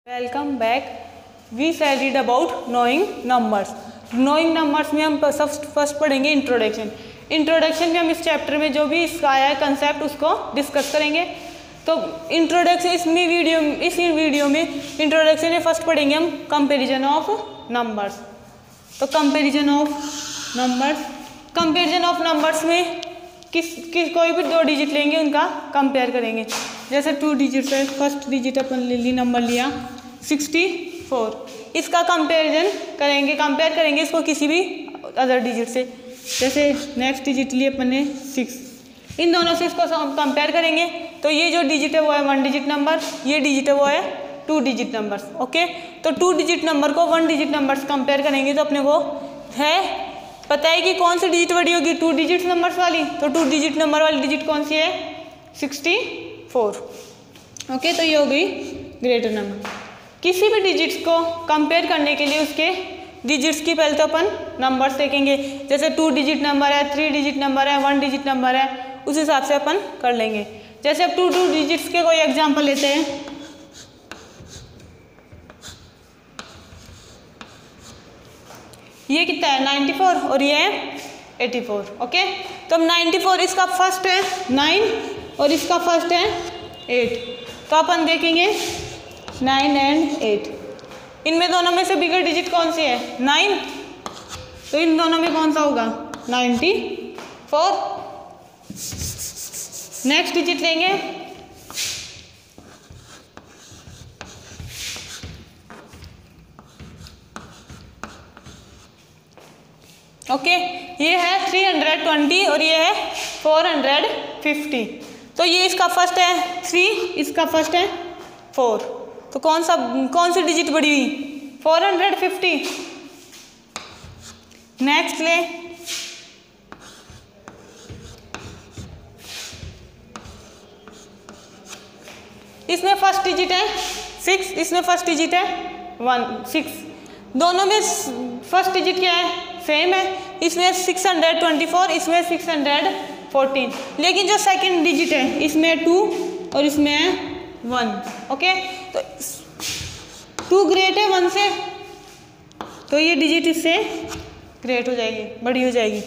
Welcome back. We shall read about knowing numbers. Knowing numbers में हम first पढ़ेंगे introduction. Introduction में हम इस चैप्टर में जो भी इसका आया है कंसेप्ट उसको डिस्कस करेंगे। तो इंट्रोडक्शन इस वीडियो में इंट्रोडक्शन में फर्स्ट पढ़ेंगे हम कंपैरिजन ऑफ नंबर्स। तो कंपैरिजन ऑफ नंबर्स में कोई भी दो डिजिट लेंगे उनका कंपेयर करेंगे। जैसे 2 डिजिट है, फर्स्ट डिजिट अपन नंबर लिया 64, इसका कंपेयर करेंगे इसको किसी भी अदर डिजिट से। जैसे नेक्स्ट डिजिट लिए अपन ने 6, इन दोनों से इसको कंपेयर करेंगे तो ये जो डिजिट है वो है 1 डिजिट नंबर, ये डिजिट है वो है 2 डिजिट नंबर। ओके, तो 2 डिजिट नंबर को 1 डिजिट नंबर से कंपेयर करेंगे तो अपने को है पता है कि कौन सी डिजिट बड़ी होगी, 2 डिजिट नंबर्स वाली। तो 2 डिजिट नंबर वाली डिजिट कौन सी है, 64। ओके, तो ये हो गई ग्रेटर नंबर। किसी भी डिजिट्स को कंपेयर करने के लिए उसके डिजिट्स की पहले तो अपन नंबर्स देखेंगे। जैसे 2 डिजिट नंबर है, 3 डिजिट नंबर है, 1 डिजिट नंबर है, उस हिसाब से अपन कर लेंगे। जैसे अब 2 डिजिट्स के कोई एग्जाम्पल लेते हैं। ये कितना है 94 और ये है 84। ओके, तो अब 94 इसका फर्स्ट है 9 और इसका फर्स्ट है 8, तो अपन देखेंगे 9 एंड 8, इनमें दोनों में से बिगर डिजिट कौन सी है 9, तो इन दोनों में कौन सा होगा 94। नेक्स्ट डिजिट लेंगे ओके, ये है 320 और ये है 450। तो ये इसका फर्स्ट है 3, इसका फर्स्ट है 4, तो कौन सी डिजिट बड़ी हुई 450। नेक्स्ट ले इसमें फर्स्ट डिजिट है 6, इसमें फर्स्ट डिजिट है 6, दोनों में फर्स्ट डिजिट क्या है सेम है। इसमें 624, इसमें 614, लेकिन जो सेकंड डिजिट है इसमें 2 और इसमें है 1। ओके, तो 2 ग्रेट है 1 से, तो ये डिजिट इससे ग्रेट हो जाएगी, बड़ी हो जाएगी।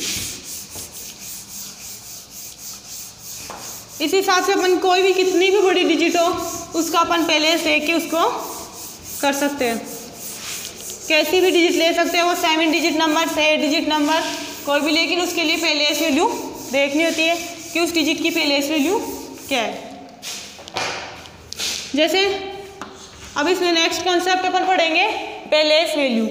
इस हिसाब से अपन कोई भी कितनी भी बड़ी डिजिट हो उसका अपन पहले से देख के उसको कर सकते हैं। कैसी भी डिजिट ले सकते हैं, वो 7 डिजिट नंबर, 8 डिजिट नंबर, कोई भी, लेकिन उसके लिए पहले एस वैल्यू देखनी होती है कि उस डिजिट की पहले एस वैल्यू क्या है। जैसे अब इसमें नेक्स्ट कॉन्सेप्ट अपन पढ़ेंगे place value.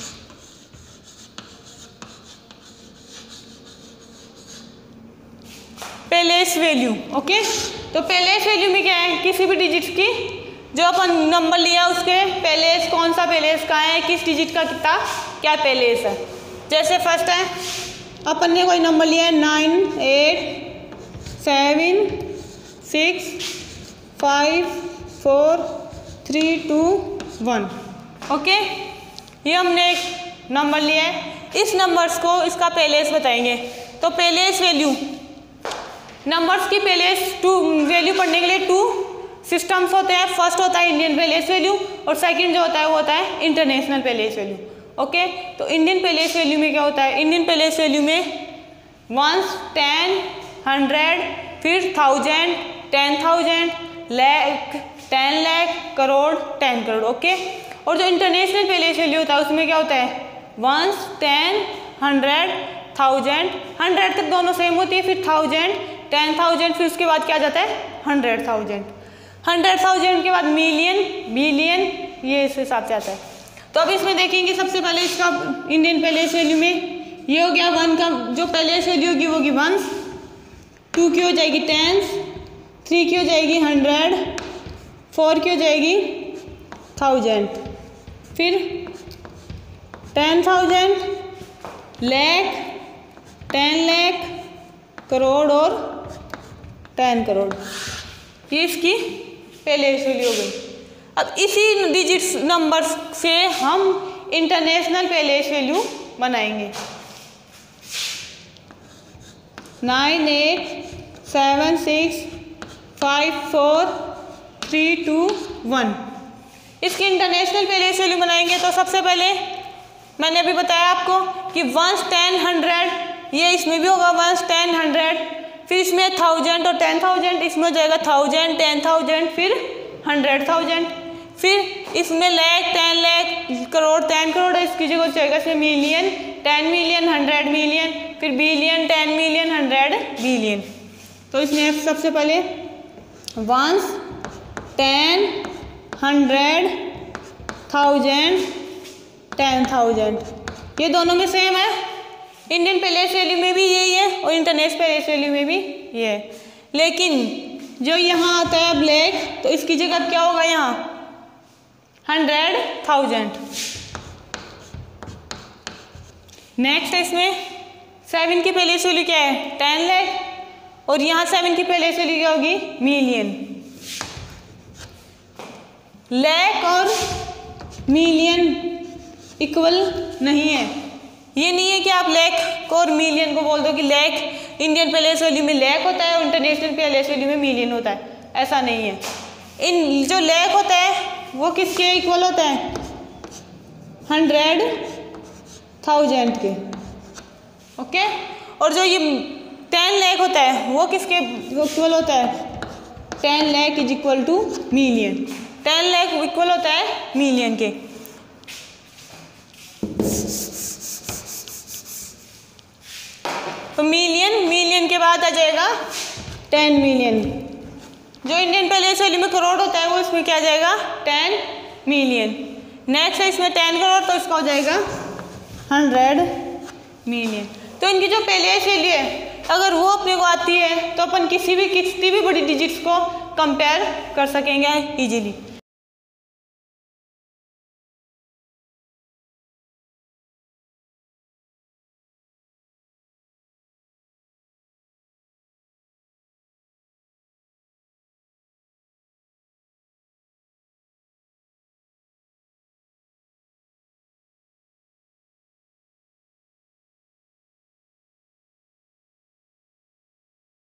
Place value okay, तो पहले एस वैल्यू में क्या है, किसी भी डिजिट की जो अपन नंबर लिया उसके पहलेस कौन सा पहलेस का है, किस डिजिट का कितना क्या पहलेस है। जैसे फर्स्ट है अपन ने कोई नंबर लिया है 9 8 7 6 5 4 3 2 1। ओके, ये हमने एक नंबर लिया है, इस नंबर्स को इसका पहलेस बताएंगे। तो पहलेस वैल्यू नंबर्स की पहलेस वैल्यू पढ़ने के लिए 2 सिस्टम्स होते हैं। फर्स्ट होता है इंडियन पहलेस वैल्यू और सेकंड जो होता है वो होता है इंटरनेशनल पहलेस वैल्यू। ओके, तो इंडियन पहलेस वैल्यू में क्या होता है, इंडियन पहलेस वैल्यू में 1, 10, 100, फिर 1000, 10,000, लाख, 10 लाख, करोड़, 10 करोड़। ओके, और जो इंटरनेशनल पहलेस वैल्यू होता है उसमें क्या होता है 1, 10, 100, 1000, 100 तक दोनों सेम होती है, फिर 1000, 10,000, फिर उसके बाद क्या जाता है 100,000, 100,000 के बाद मिलियन, बिलियन, ये इस हिसाब से आता है। तो अब इसमें देखेंगे सबसे पहले इसका इंडियन पहलेस वैल्यू में ये हो गया 1 का जो पहलेस वैल्यू होगी वो होगी 1, 2 की हो जाएगी 10, 3 की हो जाएगी 100, 4 की हो जाएगी 1000, फिर 10,000, लाख, 10 लाख, करोड़ और 10 करोड़, ये इसकी पहलेस वैल्यू हो गई। अब इसी डिजिट्स नंबर्स से हम इंटरनेशनल पहलेस वैल्यू बनाएंगे। 9 8 7 6 5 4 3 2 1, इसकी इंटरनेशनल पेलेस वैल्यू बनाएंगे तो सबसे पहले मैंने अभी बताया आपको कि 1, 10, 100, ये इसमें भी होगा 1, 10, 100, फिर इसमें 1000 और 10,000, इसमें हो जाएगा 1000, 10,000, फिर 100,000, फिर इसमें लाख, 10 लाख, करोड़, 10 करोड़ है, इसकी जगह जाएगा इसमें मिलियन, 10 मिलियन, 100 मिलियन, फिर बिलियन, 10 मिलियन, 100 बिलियन। तो इसमें सबसे पहले 1, 10, 100, 1000, 10,000, ये दोनों में सेम है। इंडियन पेलेस वैल्यू में भी यही है और इंटरनेशनल पेलेस वैल्यू में भी ये है, लेकिन जो यहाँ आता है ब्लैक, तो इसकी जगह क्या होगा यहाँ 100,000। नेक्स्ट है इसमें 7 की पेलेस वैल्यू क्या है 10 लाख, और यहाँ 7 की पेलेस वैल्यू क्या होगी मिलियन। लाख और मिलियन इक्वल नहीं है, ये नहीं है कि आप लाख और मिलियन को बोल दो कि लाख इंडियन पेलेस वैल्यू में लाख होता है और इंटरनेशनल पेलेस वैल्यू में मिलियन होता है, ऐसा नहीं है। इन जो लाख होता है वो किसके इक्वल होता है 100,000 के, ओके। और जो ये 10 लाख होता है वो किसके इक्वल होता है 10 lakh is equal to million, 10 lakh equal होता है मिलियन के। तो मिलियन के बाद आ जाएगा 10 मिलियन। जो इंडियन पेलेस वैल्यू में करोड़ होता है वो इसमें क्या आ जाएगा 10 मिलियन। नेक्स्ट है इसमें 10 करोड़, तो इसका हो जाएगा 100 मिलियन। तो इनकी जो पेलेस वैल्यू है अगर वो अपने को आती है तो अपन कितनी भी बड़ी डिजिट्स को कंपेयर कर सकेंगे इजीली।